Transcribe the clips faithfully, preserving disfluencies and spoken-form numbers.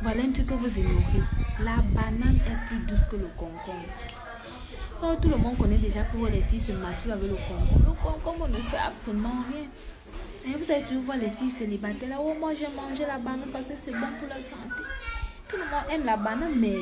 Voilà un truc que vous ignorez. La banane est plus douce que le concombre. Oh, tout le monde connaît déjà que les filles se masturent avec le concombre. Le concombre ne fait absolument rien. Et vous allez toujours voir les filles célibataires là. Oh, moi j'ai mangé la banane parce que c'est bon pour la santé. Tout le monde aime la banane, mais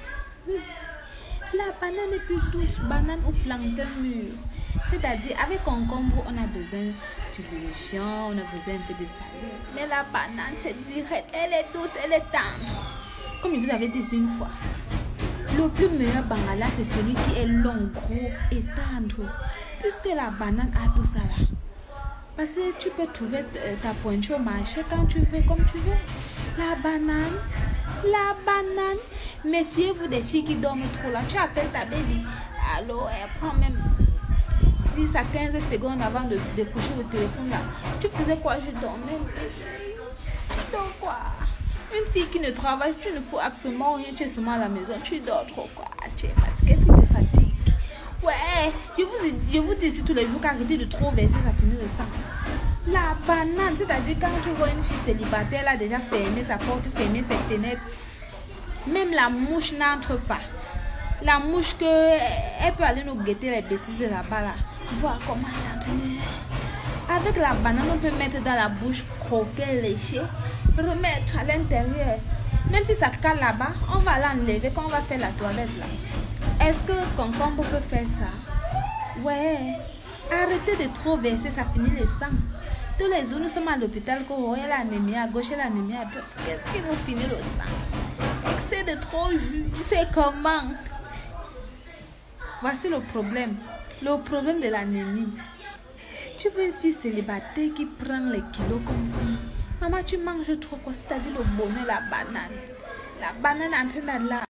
la banane est plus douce. Banane ou plantain mûr. C'est-à-dire, avec concombre, on a besoin du légion, on a besoin un peu de salé. Mais la banane, c'est direct. Elle est douce, elle est tendre. Comme je vous avais dit une fois, le plus meilleur bangala, c'est celui qui est long, gros et tendre. Puisque la banane a tout ça là. Parce que tu peux trouver ta pointure au marché quand tu veux, comme tu veux. La banane, la banane. Méfiez-vous des filles qui dorment trop là. Tu appelles ta baby. Alors, elle prend même dix à quinze secondes avant de décrocher le téléphone là. Tu faisais quoi? Je dormais. Donc quoi? Une fille qui ne travaille, tu ne fous absolument rien. Tu es seulement à la maison. Tu dors trop quoi? Tu es fatigué. Qu'est-ce qui te fatigue? Ouais, je vous, je vous dis ici tous les jours qu'arrêtez de trop verser, ça finit le sang. La banane, c'est-à-dire quand tu vois une fille célibataire, elle a déjà fermé sa porte, fermé ses fenêtres. Même la mouche n'entre pas. La mouche que elle peut aller nous guetter les bêtises là-bas là. Voir comment elle est en train. Avec la banane, on peut mettre dans la bouche, croquer, lécher, remettre à l'intérieur. Même si ça cale là-bas, on va l'enlever quand on va faire la toilette là. Est-ce que concombre peut faire ça? Ouais. Arrêtez de trop verser, ça finit le sang. Tous les jours, nous sommes à l'hôpital, qu'on a l'anémie à gauche et l'anémie à droite. Qu'est-ce qui nous finit le sang? Excès de trop jus, c'est comment? Voici le problème. Le problème de l'anémie. Tu veux une fille célibataire qui prend les kilos comme si. Maman, tu manges trop quoi? C'est-à-dire le bonheur, la banane. La banane en train de là.